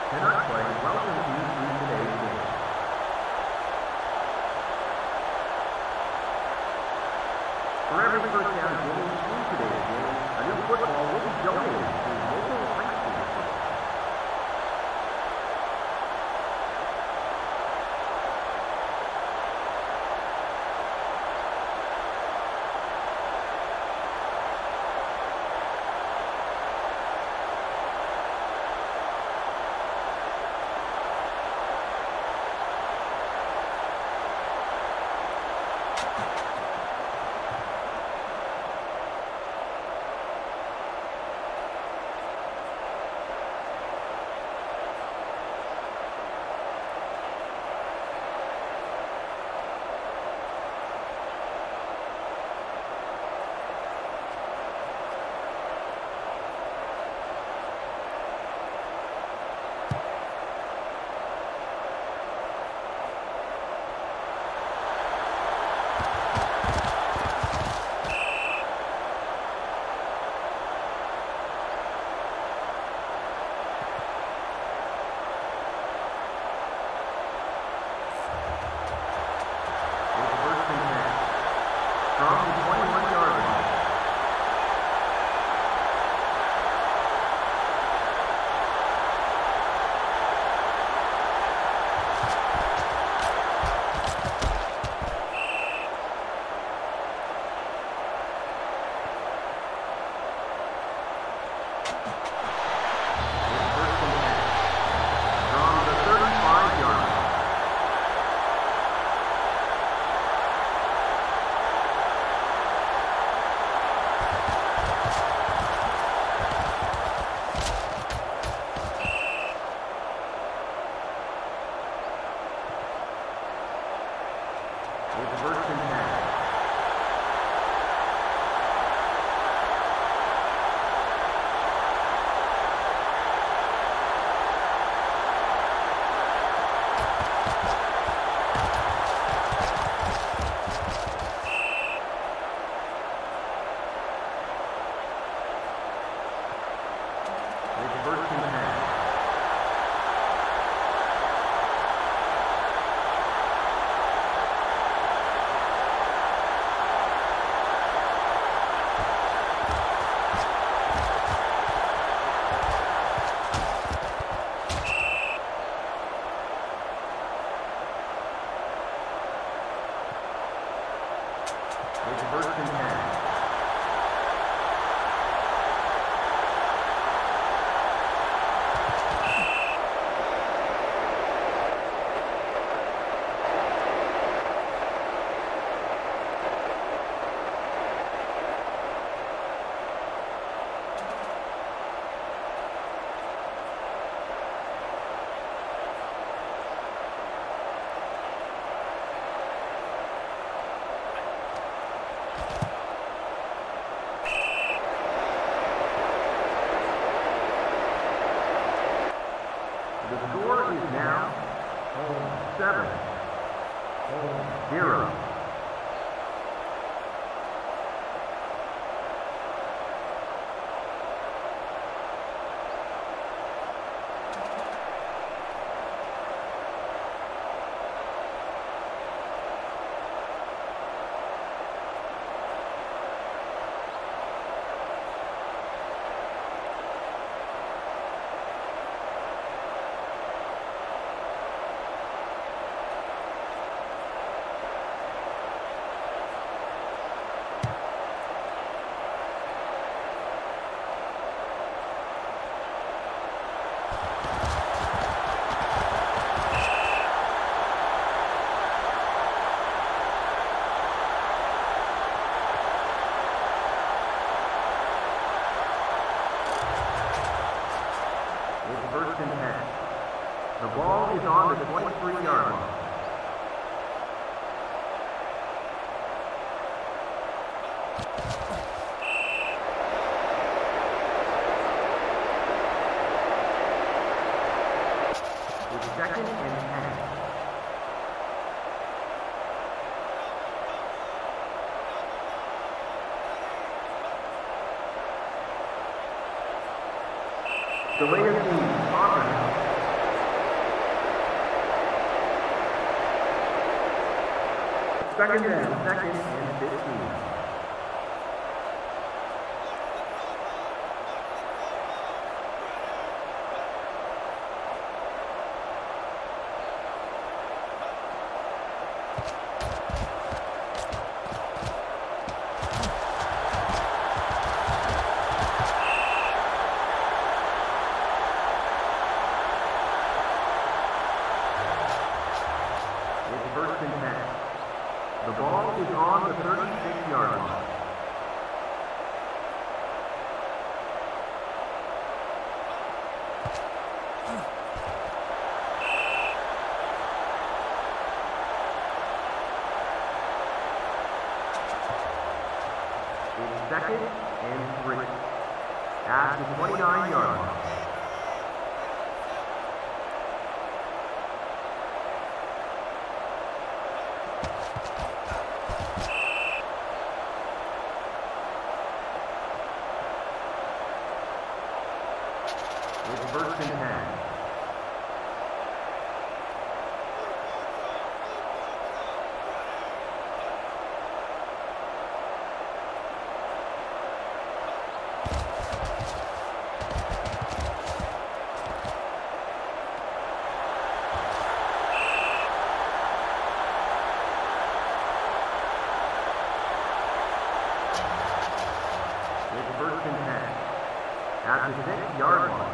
cannot play. Welcome to today's game. For every first down gained in today's game, a new football will be donated to local high school football. The ball is on the 23-yard line. With second and 10. Delay of game, offense, Second down, second and 15. First and 10. The ball is on the 36-yard line. It's second and 3 at the 29-yard line. It's first and 10. It's first and 10 at the 6-yard line.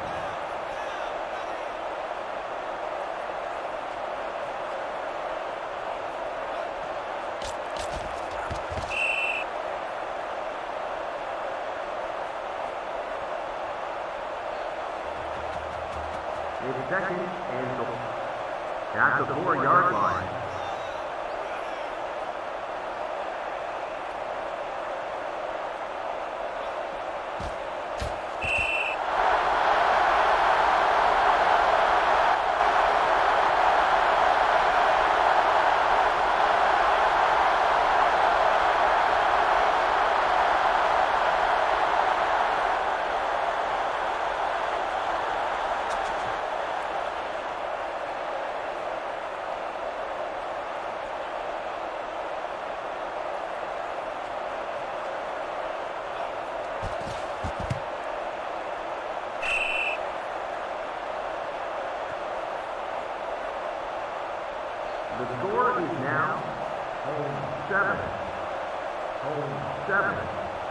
It's second and goal at the 4-yard line. The score is now home 7. Home 7.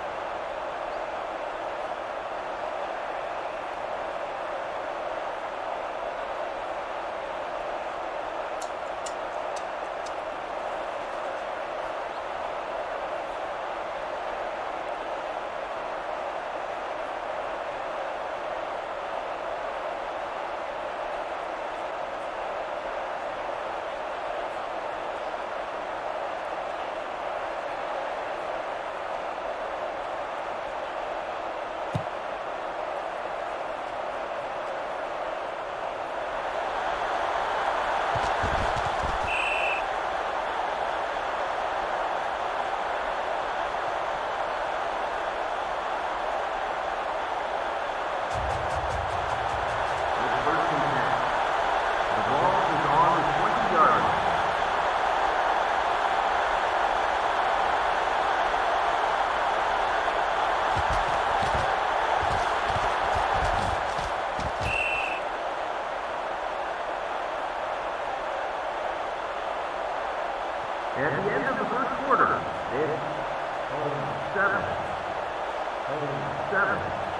At the end of the first quarter, it's home 7. Home 7.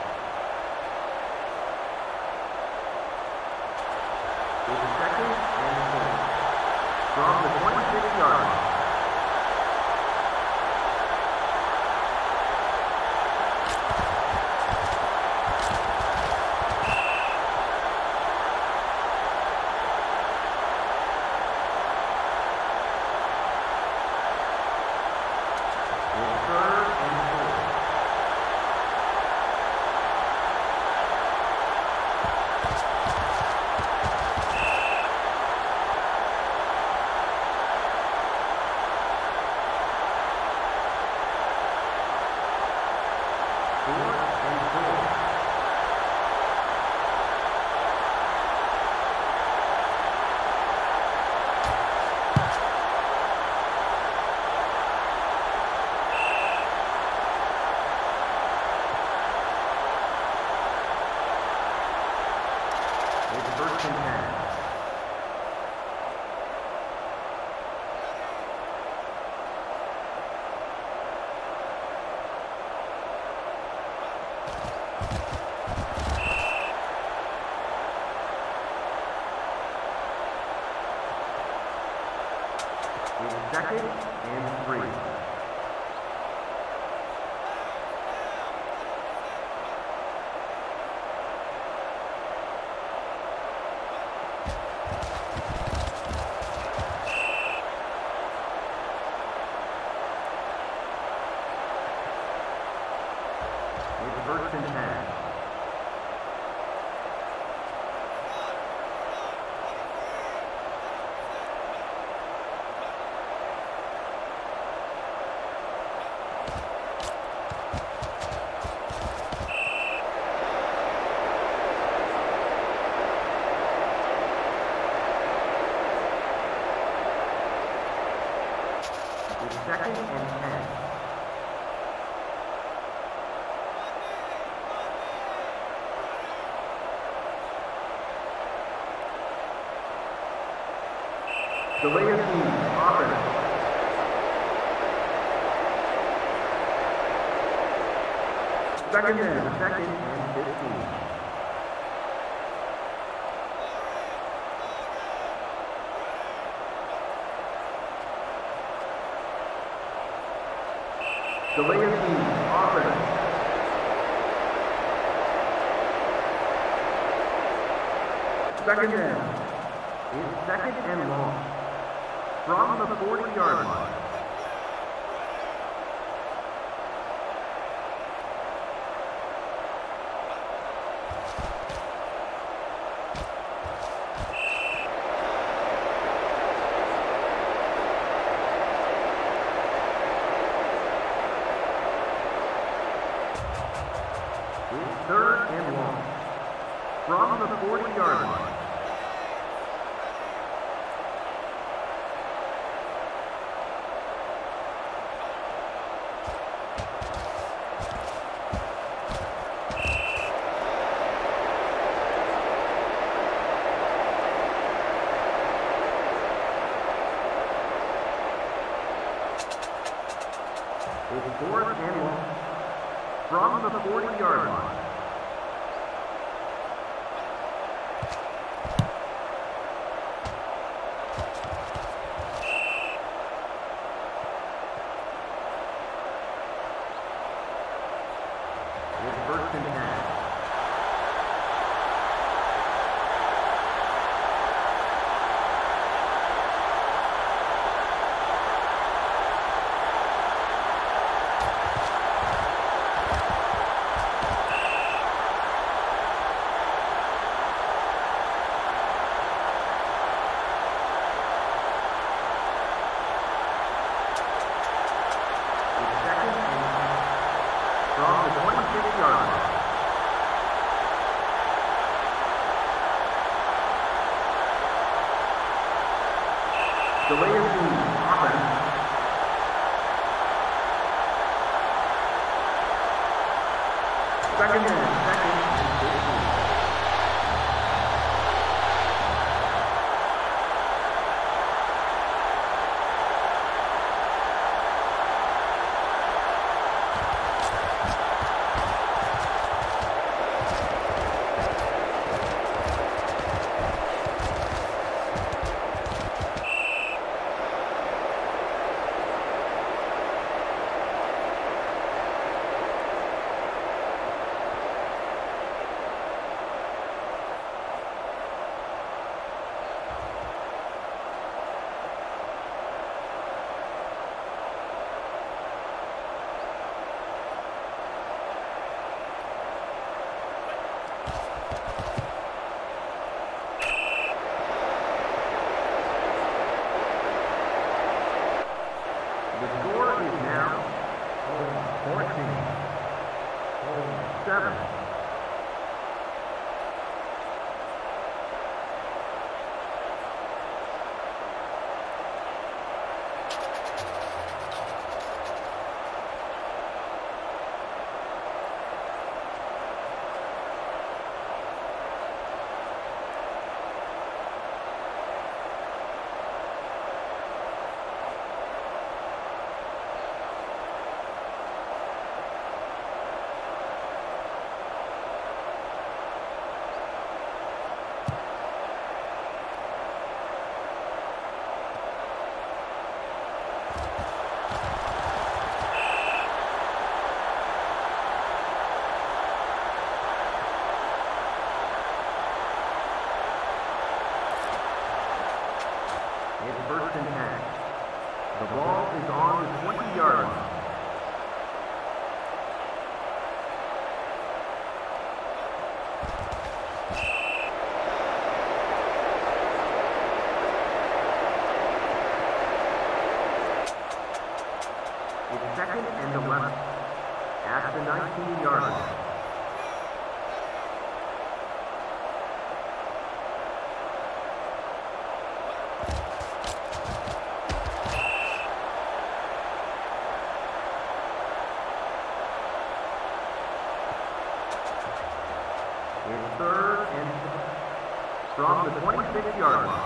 It's second and 4 from the 26-yard line. first and 10. Second and 3. It's first and 10. Second and 10. Delay of game, offense. Second and 15. Delay of game, offense. Second down. It's second and long. From the 40-yard line. It's third and long. From the 40-yard line. It's fourth and long. From the 40-yard line. It's first and 10. From the 26-yard line. Delay of game, offense. Second and 15. first and 10. The ball is on the 20-yard line. It's second and 11 at the 19-yard line. It's third and from the 26-yard line.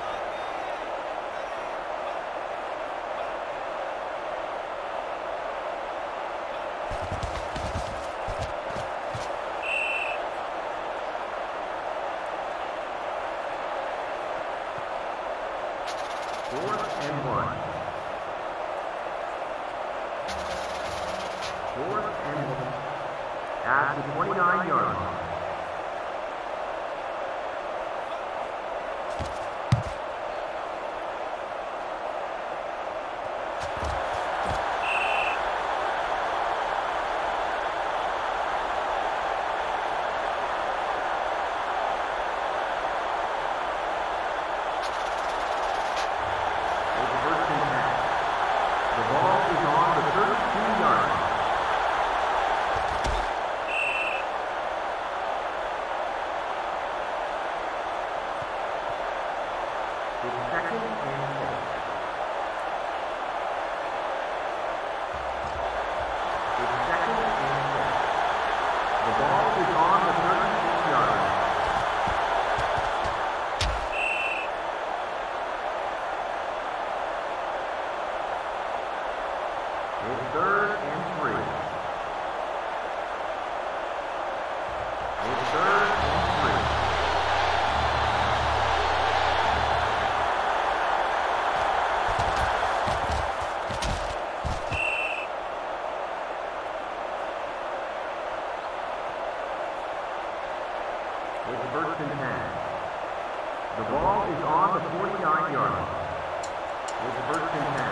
Fourth and 1. Fourth and 1 at the 29-yard line. It's first and 10. The ball is on the 49-yard line. It's first and 10.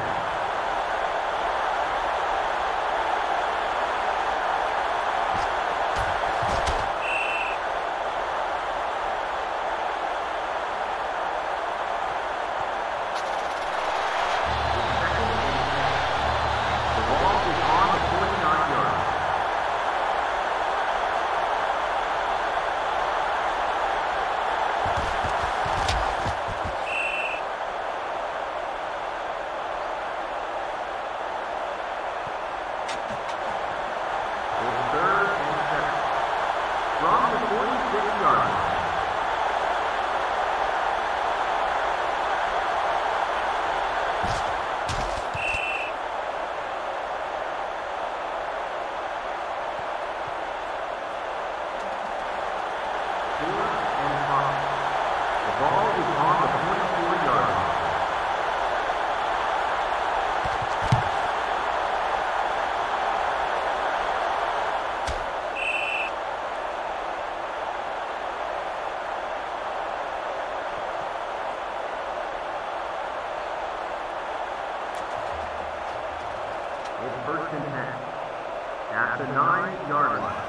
It's first and 10 at the 9-yard line.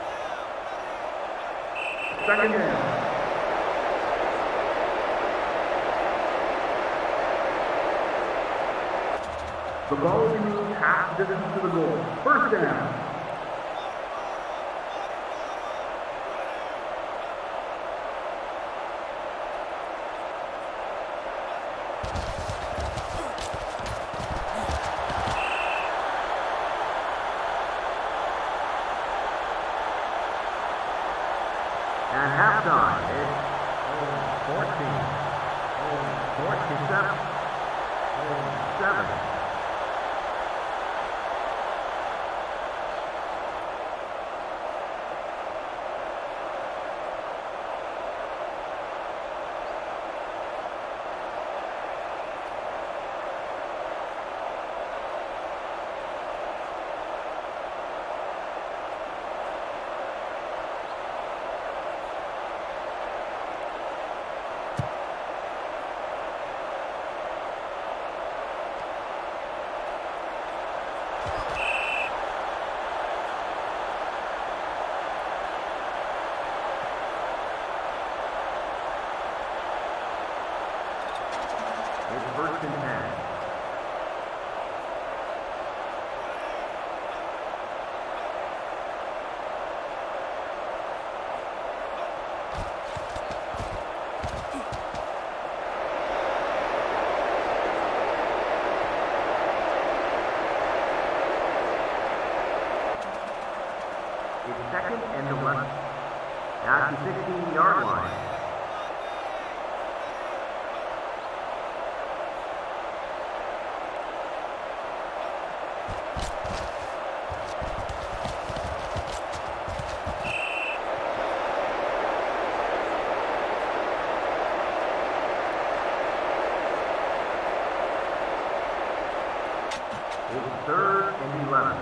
Second down. The ball will be moved half distance to the goal. First down. At halftime, it's 47, 7. It's first and 10. It's second and 11. At the 16-yard line. It's third and 11.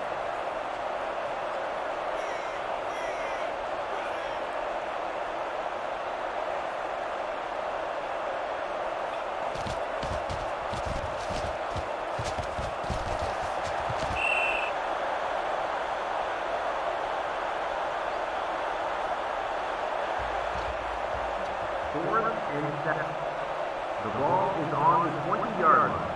Fourth and 7. The ball is on the 20-yard line.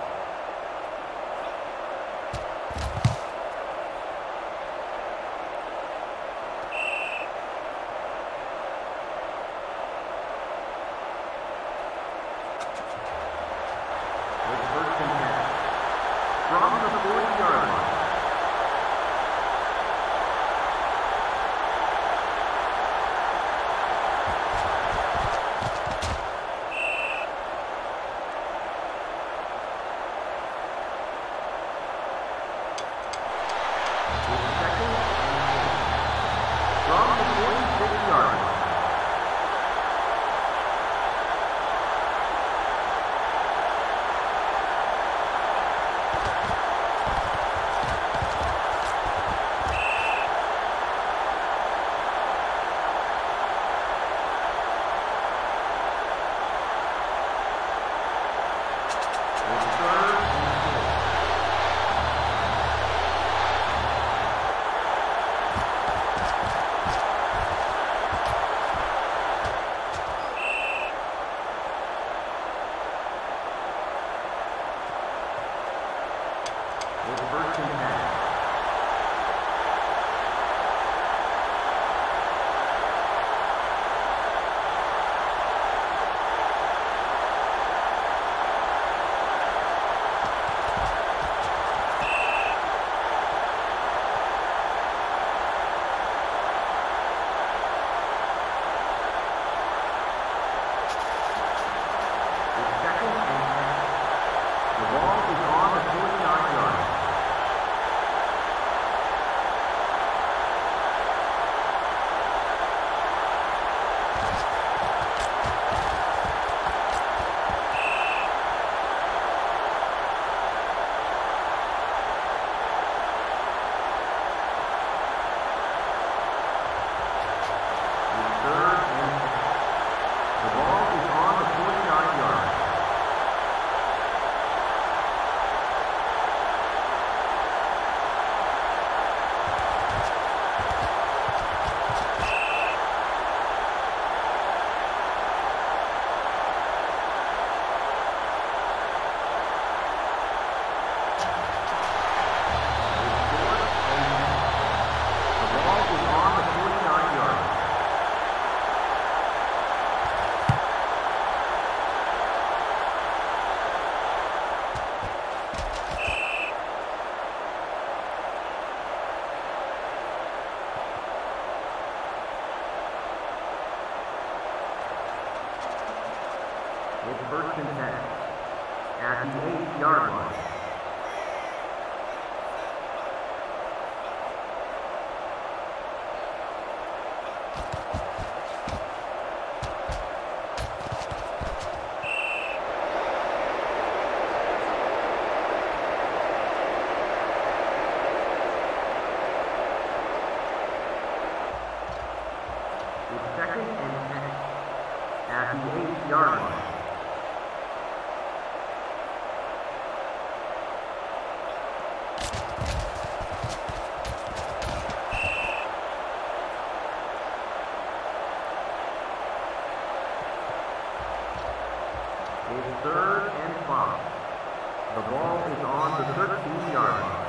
It's first and 10. From the 40-yard line. It's first and 10. It's second and 10. The ball is on the 49-yard line. It's first and 10 at the 8-yard line. It's second and 10 at the 8-yard line. It's 3rd and 5. The ball is on the 13-yard line.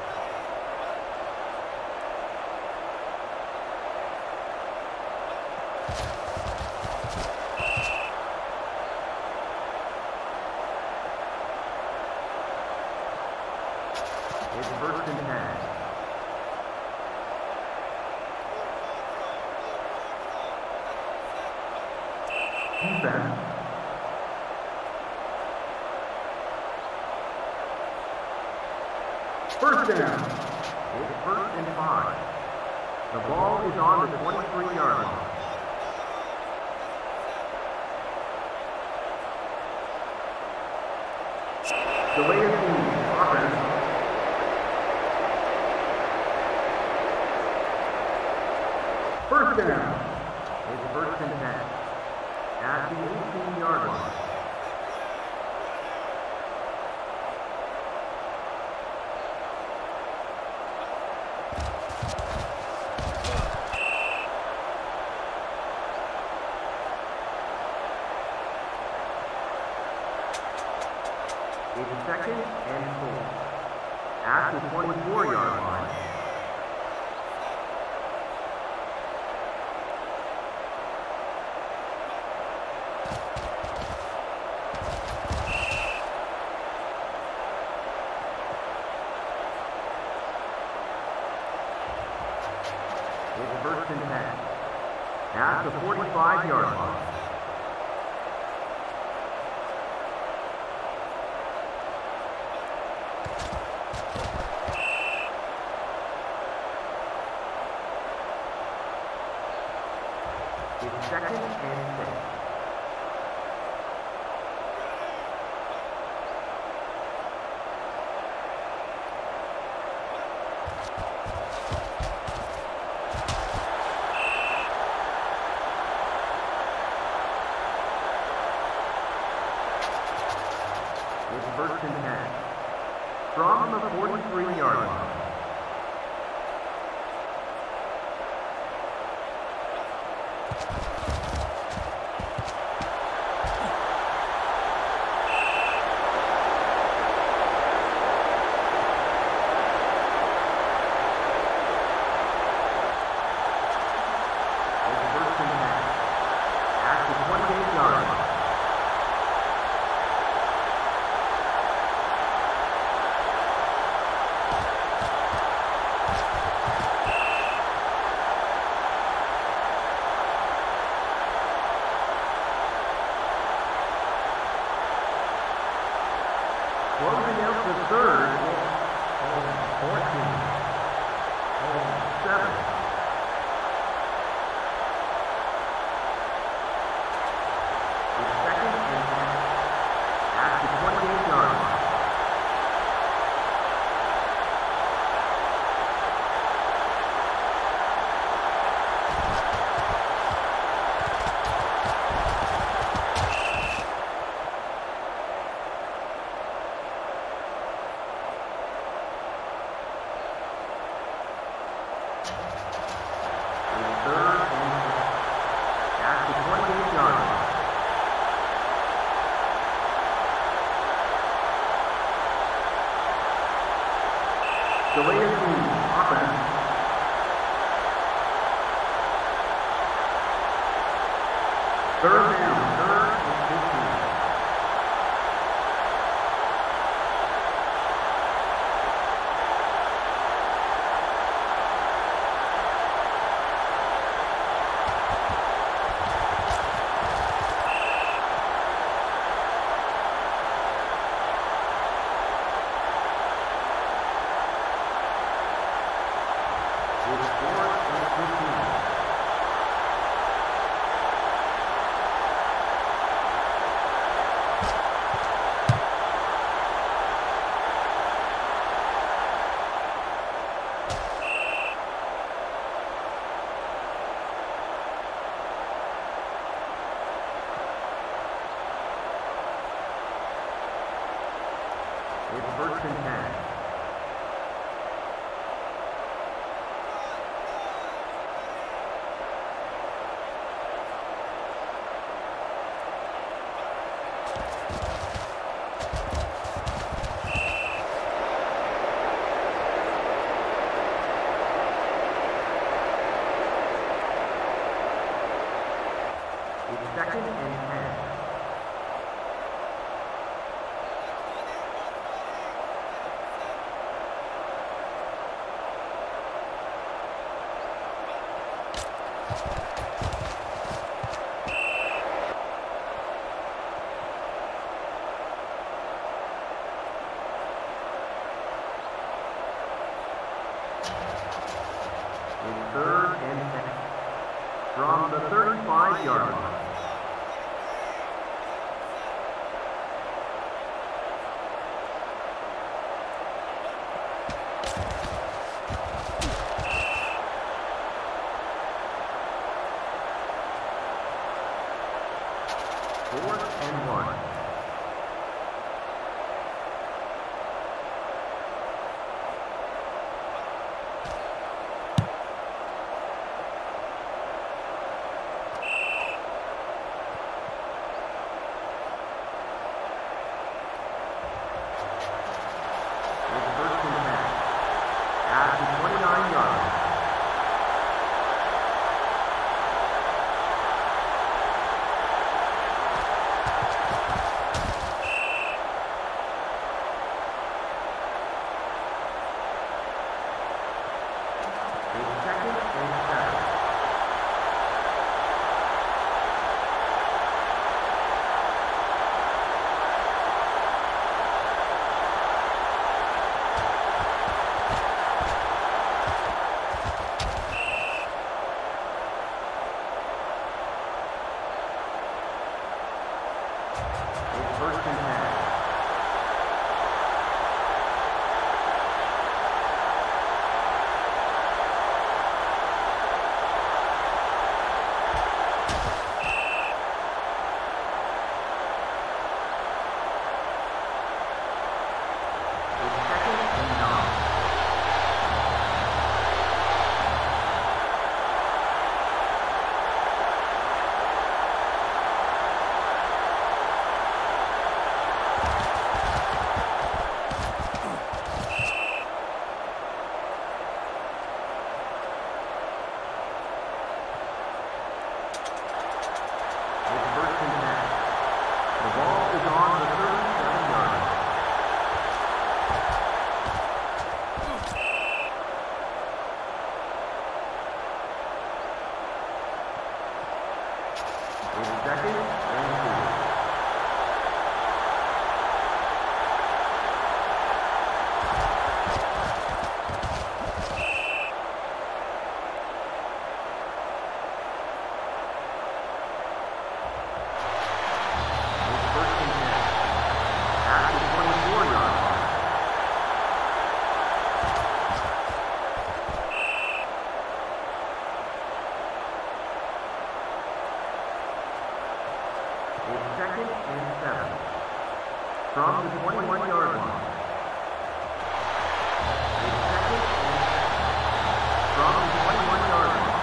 It's 1st and 10. Defense. First down. It's 1st and 5. The ball is on the 23-yard line. Delay of game. Offense. First down. It's 1st and 10. At the 18-yard line. It's 2nd and 4. At the 24-yard line. It's 1st and 10. At the 45-yard line. It's 2nd and 6. It's 1st and 10. From the 43-yard line. Closing out the 3rd, home 14, home 7. It's 2nd and 10 at the 28-yard line. Delay of game. Offense. Third down. 3rd and 15. It's 4th and 15. It's 1st and 10. It's 2nd and 10. It's 3rd and 10. From the 35-yard line. Fourth and 1. From the 21-yard line. From the 21-yard line.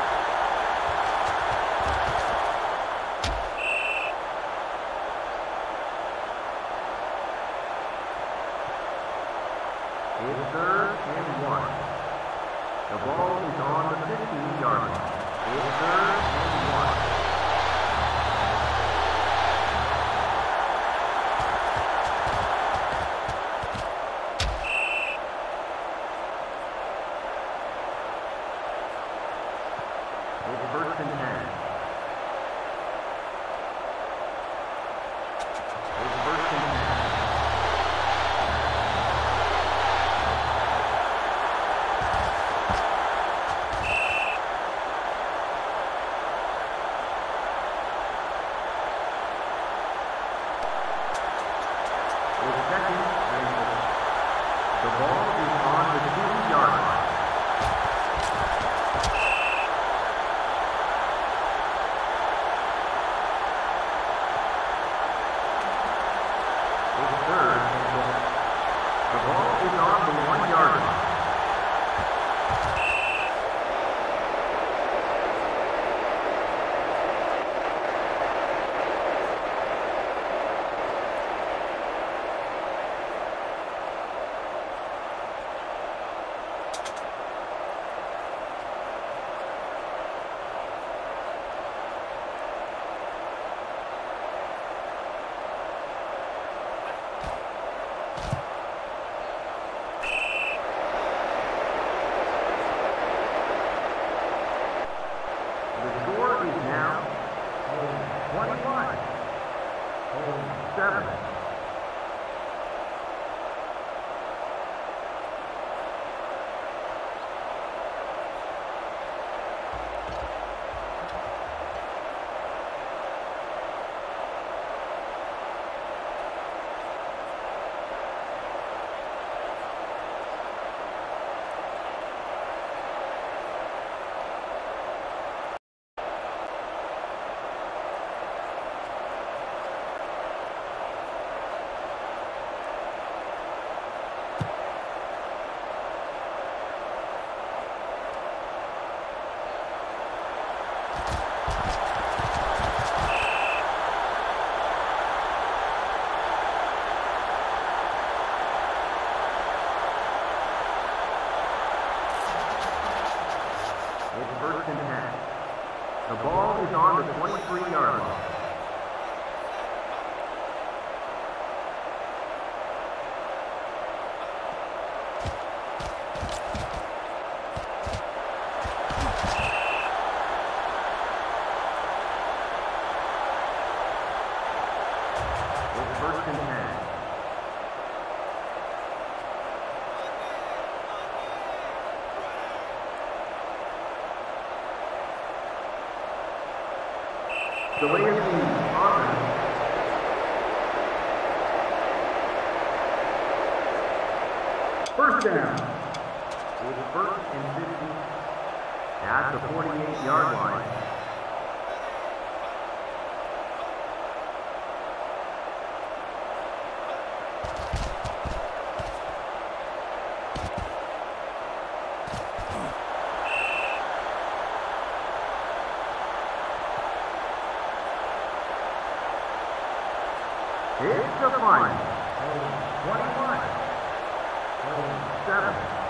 It's 3rd and 1. The ball is on the 15-yard line. It's 3rd and 1. 7. First and 10. The ball is on the 23-yard line. It's first and 10. Delay of the offense. First down. It's first and 50 at the 48-yard line. It's the final. 21. 7.